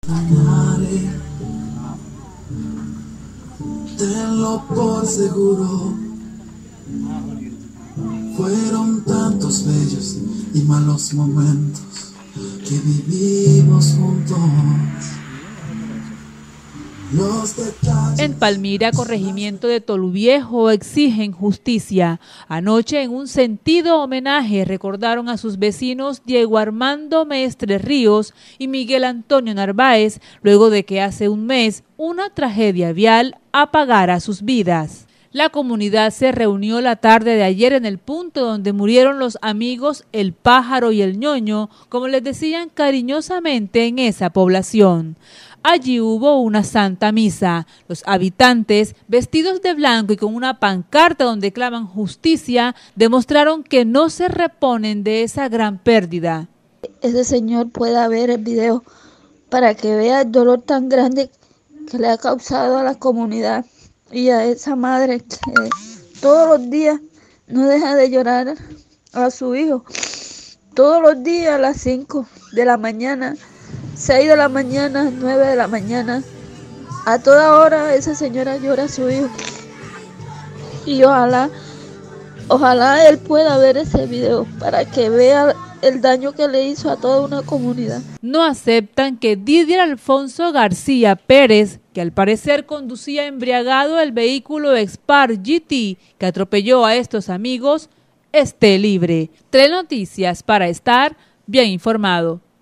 Ganaré, tenlo por seguro. Fueron tantos bellos y malos momentos que vivimos juntos. En Palmira, corregimiento de Toluviejo, exigen justicia. Anoche, en un sentido homenaje, recordaron a sus vecinos Diego Armando Mestre Ríos y Miguel Antonio Narváez, luego de que hace un mes una tragedia vial apagara sus vidas. La comunidad se reunió la tarde de ayer en el punto donde murieron los amigos El Pájaro y El Ñoño, como les decían cariñosamente en esa población. Allí hubo una santa misa. Los habitantes, vestidos de blanco y con una pancarta donde claman justicia, demostraron que no se reponen de esa gran pérdida. Ese señor pueda ver el video para que vea el dolor tan grande que le ha causado a la comunidad y a esa madre que todos los días no deja de llorar a su hijo. Todos los días a las 5 de la mañana, 6 de la mañana, 9 de la mañana, a toda hora esa señora llora a su hijo. Y ojalá él pueda ver ese video para que vea el daño que le hizo a toda una comunidad. No aceptan que Didier Alfonso García Pérez, que al parecer conducía embriagado el vehículo Expar GT que atropelló a estos amigos, esté libre. Telenoticias, para estar bien informado.